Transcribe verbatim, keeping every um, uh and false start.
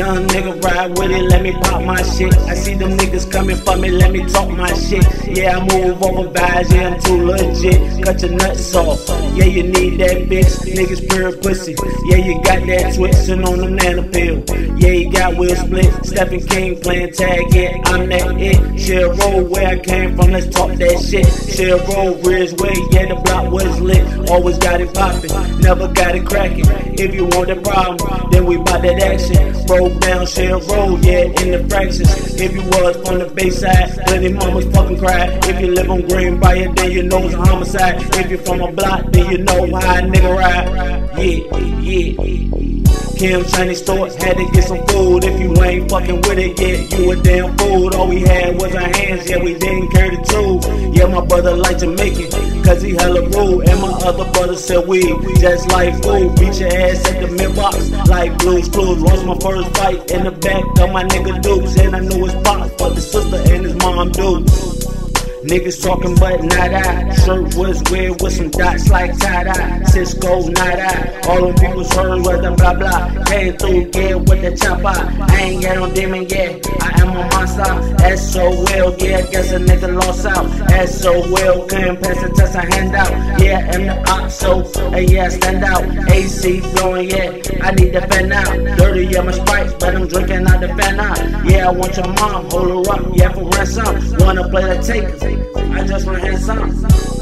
Young nigga ride with it, let me pop my shit. I see them niggas coming for me, let me talk my shit. Yeah, I move over vibes, yeah, I'm too legit. Cut your nuts off, yeah, you need that bitch. Niggas pure pussy, yeah, you got that twisting on the nana pill. Yeah, you got Will Split, Stephen King playing tag, yeah, I'm that it. Share roll where I came from, let's talk that shit. Share roll, Ridge Way, yeah, the block was lit. Always got it poppin', never got it crackin'. If you want the problem, then we bout that action. Roll down, share roll, yeah, in the fractions. If you was from the Bayside, plenty mamas fucking cry. If you live on Greenbrier, then you know it's a homicide. If you from a block, then you know how a nigga ride. Yeah, yeah. Kim Chinese stores, had to get some food. If you ain't fucking with it yet, you a damn fool. All we had was our hands, yeah, we didn't carry the tool. Yeah, my brother like Jamaican, cause he hella rude. And my other brother said weed, just like food. Beat your ass at the mid-box, like Blues Clues. Lost my first fight in the back of my nigga Dukes. And I knew his pops, but his sister and his mom do. Niggas talking but not I. Shirt was weird with some dots like tie-dye. Cisco, not I. All them people's heard was the blah blah. Came through, yeah, with the chopper. I ain't got no demon yet, I am a monster. That's so well, yeah, guess a nigga lost out. That's so well, couldn't pass the test, I hand out. Yeah, I'm the op, so, hey, yeah, stand out. A C blowing, yeah, I need the fan out. Dirty, yeah, my Sprite, but I'm drinking out the fan out. Yeah, I want your mom, hold her up, yeah, for ransom. Wanna play the takers, I just want hands up.